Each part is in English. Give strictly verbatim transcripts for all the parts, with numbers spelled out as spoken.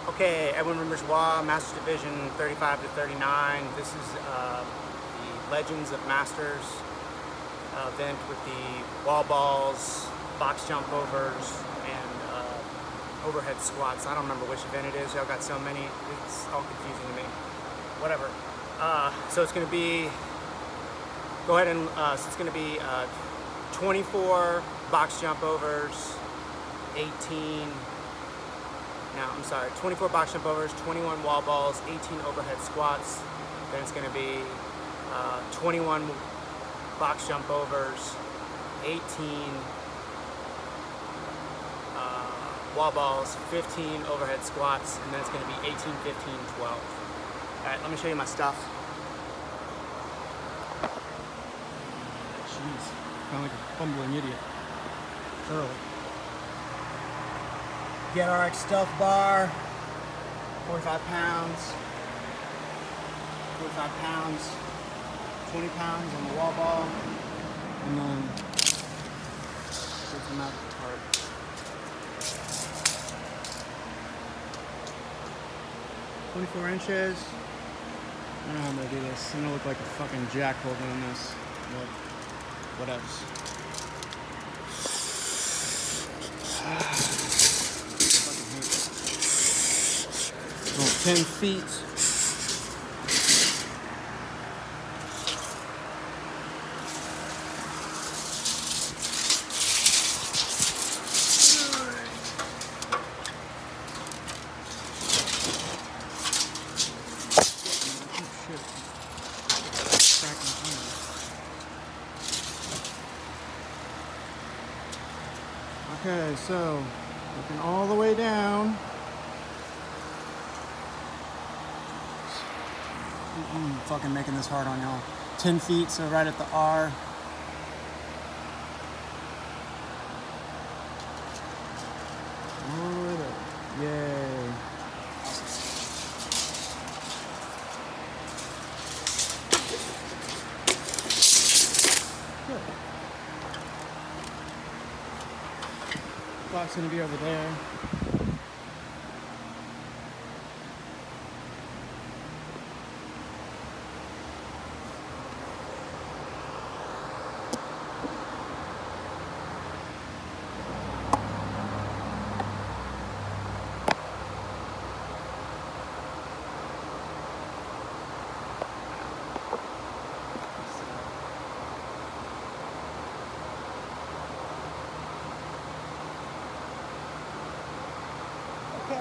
Okay, Edwin Rimbourgeois, Masters Division thirty-five to thirty-nine. This is uh, the Legends of Masters uh, event with the wall balls, box jump overs, and uh, overhead squats. I don't remember which event it is. Y'all got so many. It's all confusing to me. Whatever. Uh, so it's going to be, go ahead and, uh, so it's going to be uh, twenty-four box jump overs, eighteen, no, I'm sorry, twenty-four box jump overs, twenty-one wall balls, eighteen overhead squats. Then it's going to be uh, twenty-one box jump overs, eighteen uh, wall balls, fifteen overhead squats, and then it's going to be eighteen, fifteen, twelve. All right, let me show you my stuff. Jeez, kind of like a bumbling idiot. Early. GetRx Stealth Bar, forty-five pounds, forty-five pounds, twenty pounds on the wall ball, and then take them out the cart. twenty-four inches. I don't know how I'm gonna do this. I'm gonna look like a fucking jackal doing this, but whatevs. ten feet. Okay, so looking all the way down. I'm fucking making this hard on y'all. ten feet, so right at the R. All the way there. Yay. Good. Clock's gonna be over there. Okay.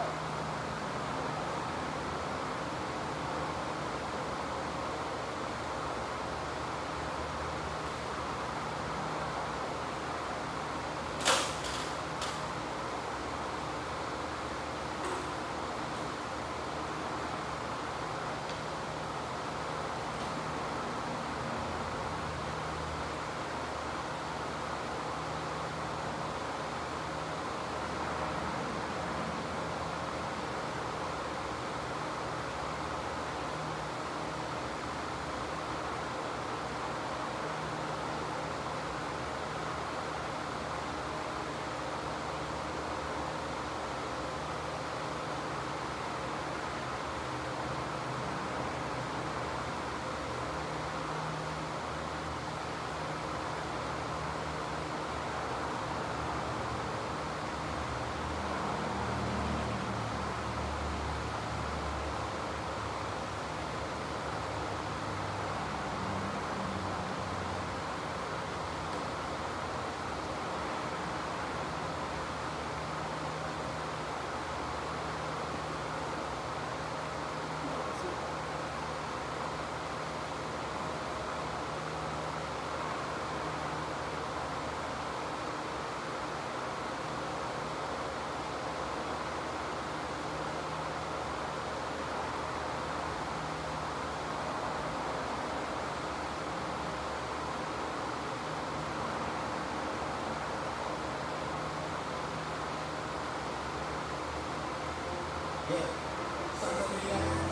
Yeah.